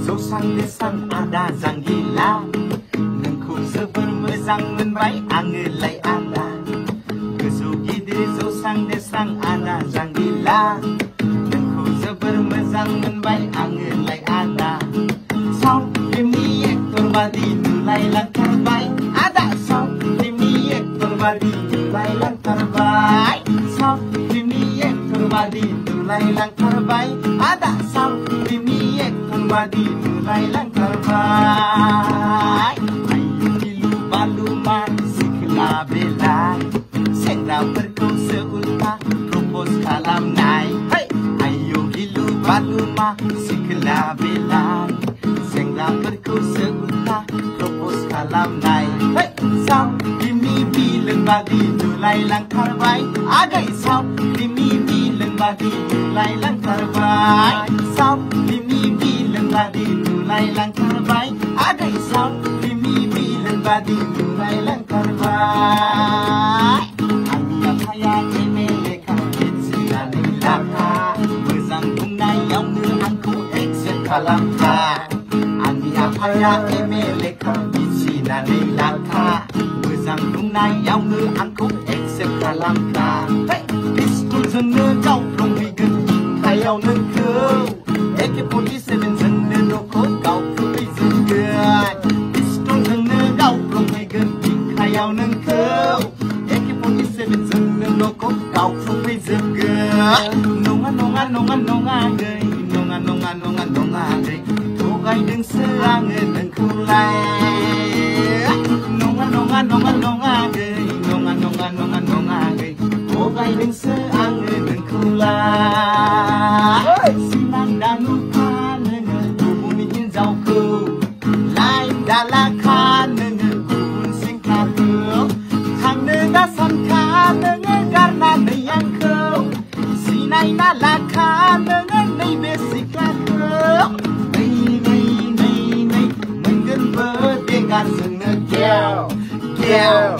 Josang desang ada jang gila Nengku seber mezang menbaik angelai ada Kesu gidir josang desang ada jang gila Nengku seber mezang menbaik angelai ada Sau demi ekor badi nulai lang terbaik Ada sau demi ekor badi nulai lang terbaik Sau demi ekor badi nulai lang terbaik Ada sau demi ekor badi nulai lang terbaik Ayo gilu balu masih kelabelai Sengra berkau seulta propos kalam naik Hey! Ayo gilu balu masih kelabelai Sengra berkau seulta propos kalam naik Hey! Sau demi bilang badi nulai lang terbaik Agai sau demi bilang badi nulai lang terbaik Sau demi bilang badi nulai lang terbaik Agai sau demi bilang badi nulai lang terbaik Amia kaya emele kakit sila nilaka Bezang bungai yang angku exit kalam ka Amia kaya emele kakit sila nilaka Bezang bungai yang angku exit kalam ka Pistol zene kau belum bikin kayau nengkau AK-47 zene doko kau putih zegat Pistol zene kau belum bikin kayau nengkau AK-47 zene doko kau putih zegat Nonga nonga nonga nonga gay Nonga nonga nonga nonga gay Tugai deng serange nengkau lai Nonga nonga nonga nonga gay Nonga nonga nonga nonga gay Tugai deng serange nengkau lai Silang danuka nenge kubunihin jauhku Lain dalakan nenge kubun singkatu Hang nega sangka nenge karena neyangku Sinai nalakan nenge ney besiklaku Ney ney ney ney Menggen berdegar senge gel Gel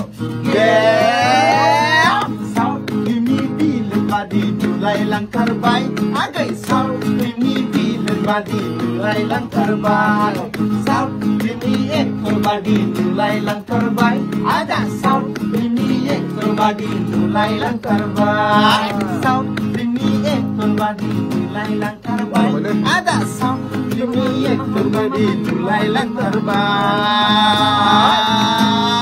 Gel Sau demi bilang badi nulai lang terbaik Agai sau demi bilang badi nulai lang terbaik Sau demi ekor badi nulai lang terbaik Ada sau demi ekor badi nulai lang terbaik Sau demi ekor badi nulai lang terbaik Ada sau demi ekor badi nulai lang terbaik